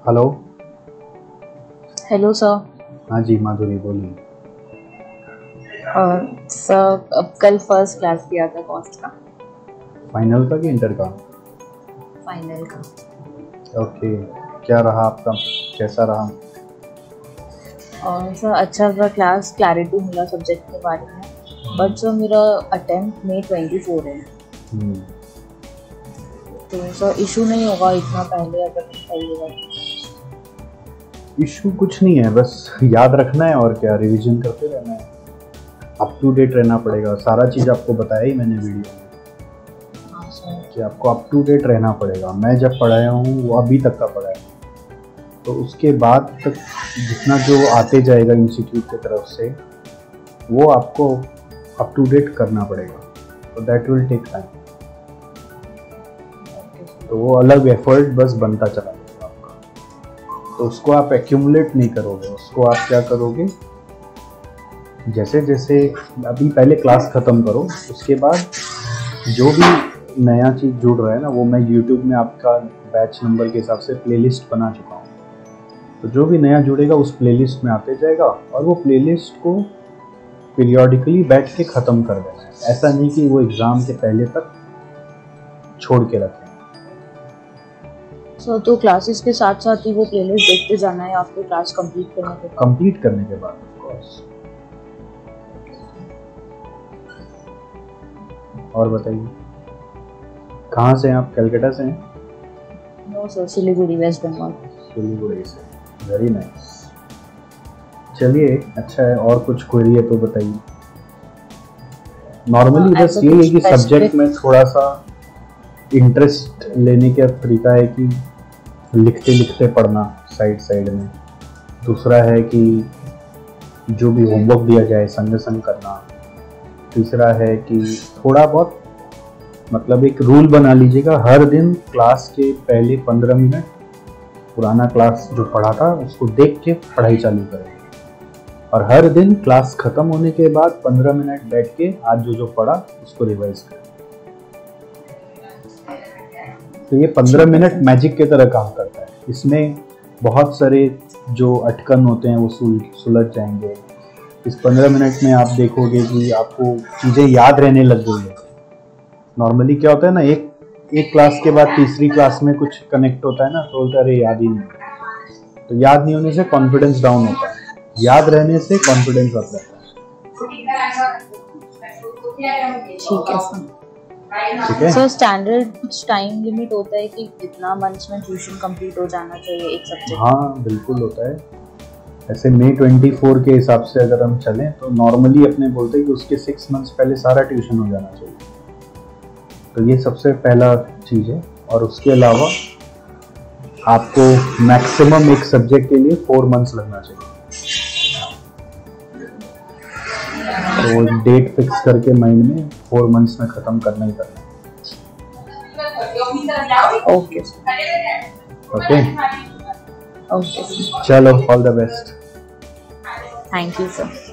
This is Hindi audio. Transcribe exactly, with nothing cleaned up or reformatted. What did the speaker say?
हेलो। Hello sir. हाँ जी माधुरी बोलिए। सर अब कल फर्स्ट क्लास किया था कॉस्ट का। फाइनल का कि इंटर का? फाइनल का। ओके, क्या रहा आपका, कैसा रहा? और सर अच्छा सा क्लास क्लैरिटी मिला सब्जेक्ट के बारे में, बट सर मेरा अटेम्प्ट मई ट्वेंटी फोर है। हम्म, तो सर इशू नहीं होगा इतना पहले अगर चाहिएगा? इशू कुछ नहीं है, बस याद रखना है और क्या, रिवीजन करते रहना है, अप टू डेट रहना पड़ेगा। सारा चीज़ आपको बताया ही मैंने वीडियो में हाँ सर। कि आपको अप टू डेट रहना पड़ेगा। मैं जब पढ़ाया हूँ वो अभी तक का पढ़ाया हूँ, तो उसके बाद तक जितना जो आते जाएगा इंस्टीट्यूट की तरफ से वो आपको अप टू डेट करना पड़ेगा, तो दैट विल टेक टाइम। तो वो अलग एफर्ट बस बनता चला जाएगा आपका, तो उसको आप एक्यूमुलेट नहीं करोगे, उसको आप क्या करोगे, जैसे जैसे अभी पहले क्लास ख़त्म करो, उसके बाद जो भी नया चीज़ जुड़ रहा है ना, वो मैं यूट्यूब में आपका बैच नंबर के हिसाब से प्लेलिस्ट बना चुका हूँ। तो जो भी नया जुड़ेगा उस प्लेलिस्ट में आते जाएगा, और वो प्लेलिस्ट को पीरियोडिकली बैठ के ख़त्म कर देना है। ऐसा नहीं कि वो एग्ज़ाम के पहले तक छोड़ के रखें। सर तो क्लासेस के साथ साथ ही वो प्लेलिस्ट देखते जाना है आपको क्लास कंप्लीट करने के बाद? कंप्लीट करने के बाद ऑफ कोर्स। और बताइए, कहाँ से हैं आप? कलकत्ता से हैं? No sir, Siliguri, West Bengal. Siliguri से, वेरी नाइस। चलिए अच्छा है, और कुछ क्वेरी है तो बताइए। नॉर्मली बस ये है कि सब्जेक्ट में थोड़ा सा इंटरेस्ट लेने का तरीका है कि लिखते लिखते पढ़ना साइड साइड में। दूसरा है कि जो भी होमवर्क दिया जाए संग संग करना। तीसरा है कि थोड़ा बहुत, मतलब एक रूल बना लीजिएगा, हर दिन क्लास के पहले पंद्रह मिनट पुराना क्लास जो पढ़ा था उसको देख के पढ़ाई चालू करें, और हर दिन क्लास खत्म होने के बाद पंद्रह मिनट बैठ के आज जो जो पढ़ा उसको रिवाइज करें। तो ये पंद्रह मिनट मैजिक की तरह काम करता है। इसमें बहुत सारे जो अटकन होते हैं वो सुल सुलझ जाएंगे। इस पंद्रह मिनट में आप देखोगे कि आपको चीज़ें याद रहने लग गई है। नॉर्मली क्या होता है ना, एक एक क्लास के बाद तीसरी क्लास में कुछ कनेक्ट होता है ना, तो बोलते अरे याद ही नहीं। तो याद नहीं होने से कॉन्फिडेंस डाउन होता है, याद रहने से कॉन्फिडेंस आता है। ठीक है सर। ठीक है सर, स्टैंडर्ड कुछ टाइम लिमिट होता है कि कितना मंथ्स में ट्यूशन कंप्लीट हो जाना चाहिए एक सब्जेक्ट? हाँ बिल्कुल होता है। ऐसे मई ट्वेंटी फोर के हिसाब से अगर हम चलें तो नॉर्मली अपने बोलते हैं कि उसके सिक्स मंथ्स पहले सारा ट्यूशन हो जाना चाहिए। तो ये सबसे पहला चीज़ है। और उसके अलावा आपको मैक्सिमम एक सब्जेक्ट के लिए फोर मंथ्स लगना चाहिए। तो डेट फिक्स करके माइंड में फोर मंथ्स में ख़त्म करना ही करना है। Okay okay okay. चलो, all the best. Thank you sir.